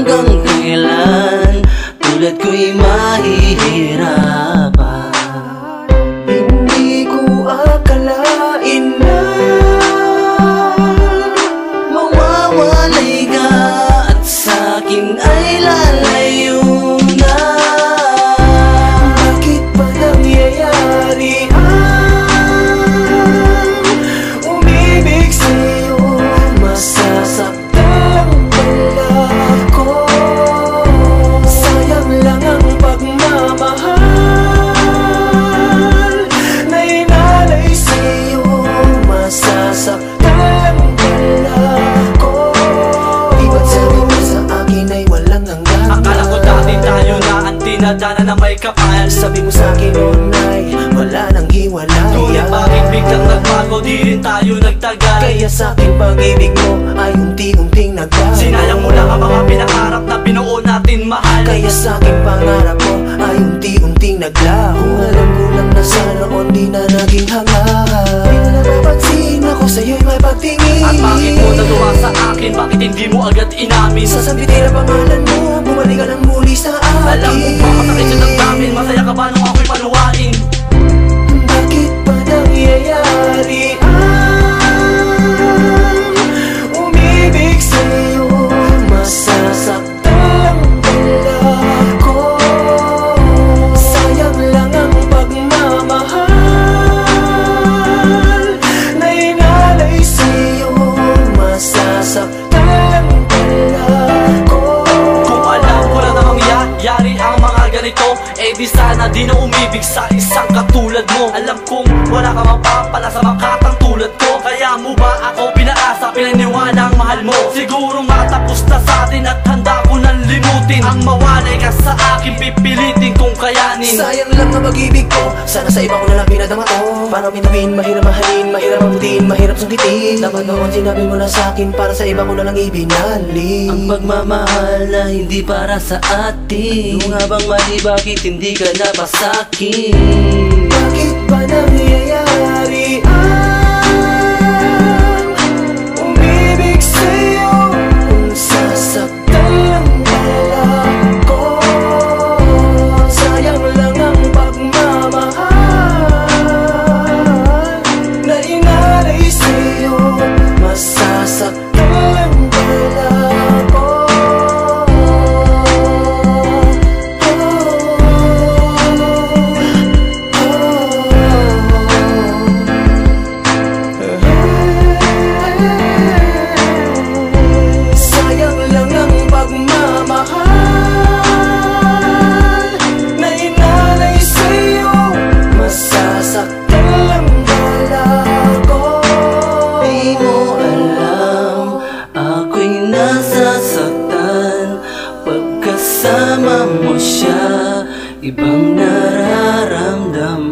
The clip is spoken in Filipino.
hanggang kailan tulad ko'y mahihirapan. Hindi ko akalain na mawawalay ka at sa'kin ay lalayo na. Bakit ba nangyayari ang umibig sa'yo? Masasaktan pala ako. Sayang lang ang pagmamahal na inalay sa'yo. Masasaktan pala ako. Iba't sabi mo sa akin ay walang hanggan. Akala ko dati tayo na ang dinadana na may kapal. Sabi mo sa'kin noon ay wala nang hiwalay. Ngunit bakit biglang nagbago, di rin tayo nagtagal. Kaya sa'kin pag-ibig mo ay unti-unting nagbago. Sinayang mo lang ang mga pinangarap na binuo natin, mahal. Kaya sa'kin pangarap mo ay unti-unting naglaho. Kung alam ko lang na sa noon di na naging hangal. Di na napapansin ako sa'yo'y may pagtingin. At bakit mo natuwa sa akin, bakit hindi mo agad inamin? Sasambitin ang pangalan mo, bumalik ka ng muli sa akin. Alam mo ba masakit sa damdamin, masaya ka ba nung ako'y paluwain? Bakit ba nangyayari ang umibig sa'yo? Masasaktan pala ako. Sayang lang ang pagmamahal na inalay sa'yo. Masasaktan pala ako. Kung alam ko na namang yari ang mga ganito, eh di sana di na umibig sa isang katulad mo. Alam kong wala ka mapapala sa makatang tulad ko. Kaya mo ba ako pinaasa, pinaniwala ang mahal mo? Siguro matapos na sa atin at handa ko nang limutin. Ang mawalay ka sa akin, pipilitin kong kayanin. Sayang lang ang pag-ibig ko, sana sa iba ko na lang pinadama to. Paano bituin, mahirap mahalin, mahirap mabutin, mahirap sungkitin. Dapat noon sinabi mo na sa'kin, para sa iba ko na lang ibinalik. Ang pagmamahal na hindi para sa atin. Yung nga bang mali, bakit hindi ka napasakin? Bakit ba nangyayari ang umibig sa'yo? Kung sasaktan pala ako. Sayang lang ang pagmamahal na inalay sa'yo. Masasaktan pala ako. Sayang lang ang pagmamahal na inalay sa'yo. Masasaktan pala ako. Di mo alam, ako'y nasasaktan. Pagkasama mo siya, ibang nararamdaman.